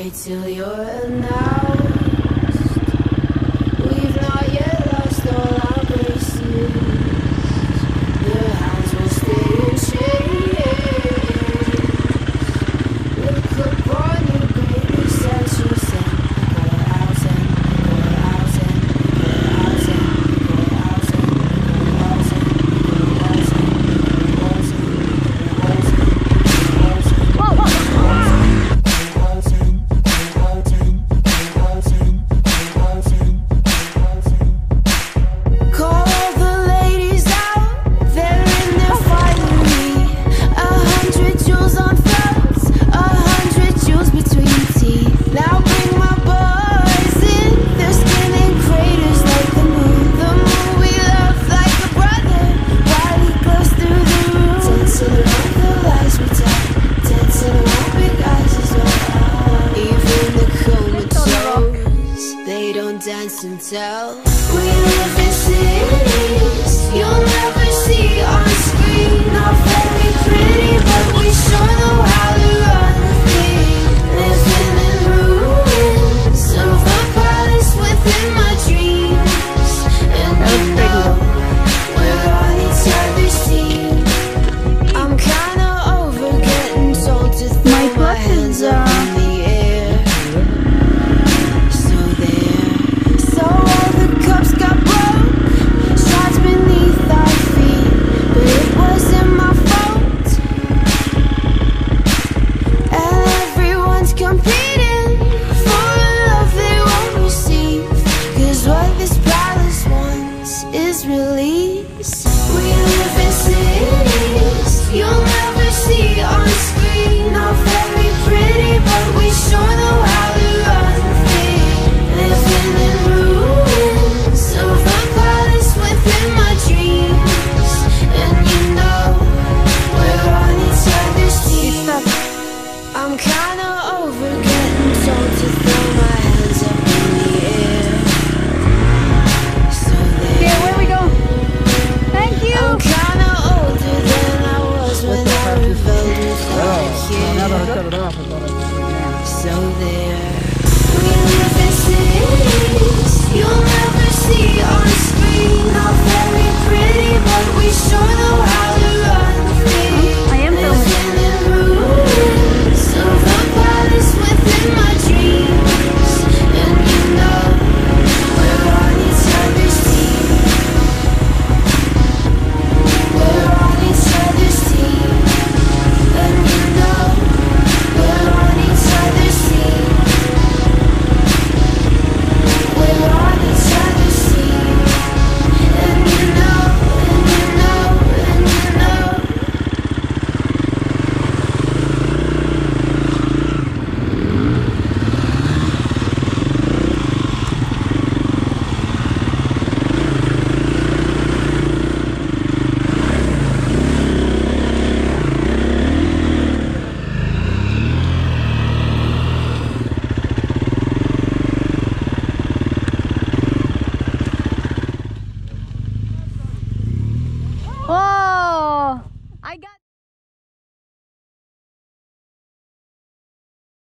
wait till you're announced. We've not yet lost all our graces. The hounds will stay in chains. Look upon your greatest actions and go out and go out and go out and go out and go out and dance and tell. We live in cities you'll never see on screen. Not very pretty, but we sure know how to run things. Living in ruins of a palace within my dreams. And you know we're on each other's team. I'm kinda over getting told to throw my hands up in the air. So there. So all the cups got broke, shots beneath our feet, but it wasn't my fault. And everyone's competing for a love they won't receive, 'cause what this palace wants is release.